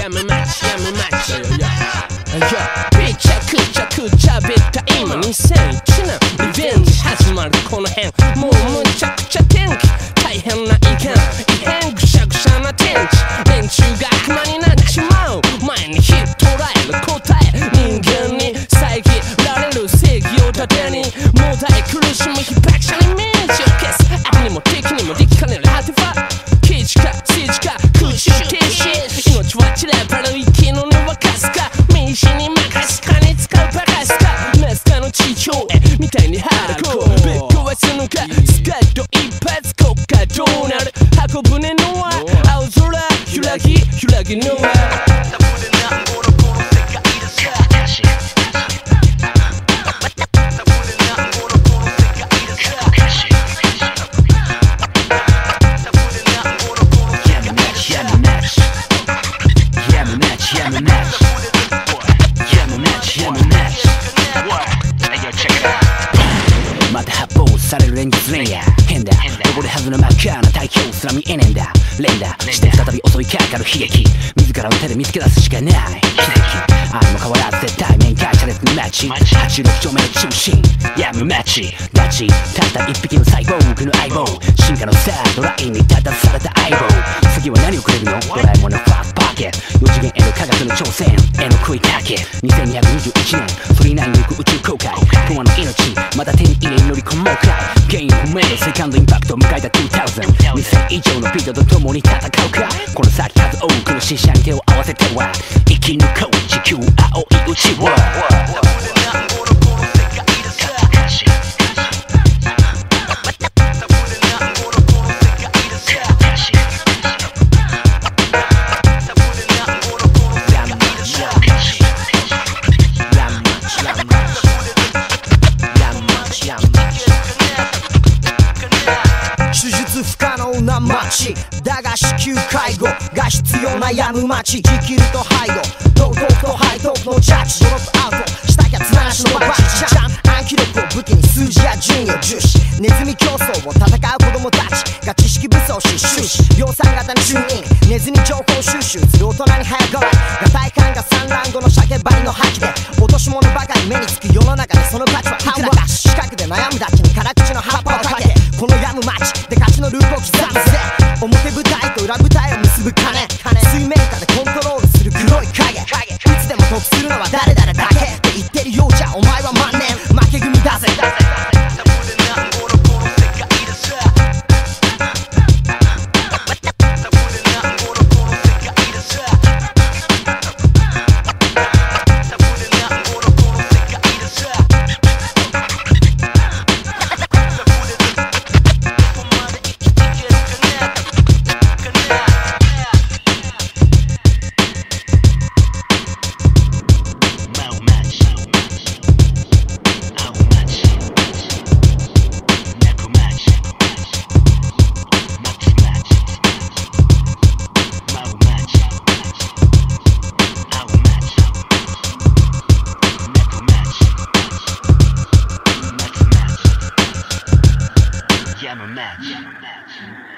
やむまちやむまちめちゃくちゃくちゃべった今2001年リベンジ始まるこの辺もうむちゃくちゃ天気大変な意見異変ぐしゃぐしゃな天地連中が悪魔になっちまう前にヒット捉える答え人間に遮られる正義を盾にもだえ苦しむ被爆者にイメージを消す悪にも敵にも力かねるアーティファ刑事か政治か空中停止命は散らばる生きの根はかすか民主に任すかに使うバカすかナスカの地上絵みたいにハードコアぶっ壊すのかスカッと一発国家どうなる箱舟の輪青空揺らぎの輪また発砲される連日連夜変だ登るはずの真っ赤な太陽すら見えねえんだ連打して再び襲いかかる悲劇自らの手で見つけ出すしかない奇跡あれも変わらず絶対面会車列の街86丁目の中心やむ街ダチたった一匹のサイボーグの相棒進化のスタートラインに立たされた相棒次は何をくれるのドラえもんのファーストパーケット4次元への科学の挑戦への食いかけ2221年39に行く宇宙航海永遠の命また手に入れ乗り込もうか原因不明のセカンドインパクトを迎えた2000以上のビートと共に戦うかこの先数多くの死者に手を合わせては生き抜こう地球青いうちは不可能な街だが至急介護が必要なやむ街生きると背後堂々と背徳のジャッジドロップアウトしたやつなしのバチジャン暗記力を武器に数字や順位を重視ネズミ競争を戦う子供たちが知識武装し終始量産型にチューニング寝ずに情報収集する大人に早変わりが体感が産卵後の鮭針の覇気で落とし物ばかり目につく世の中でその価値はいくらか近くで悩むだちに辛口の葉っぱをかけこのやむ街で勝ちのループを刻むぜ表舞台と裏舞台を結ぶ金水面下でコントロールする黒い影いつでも得するのは誰々だけって言ってるようじゃお前は万年負け組だぜやむ街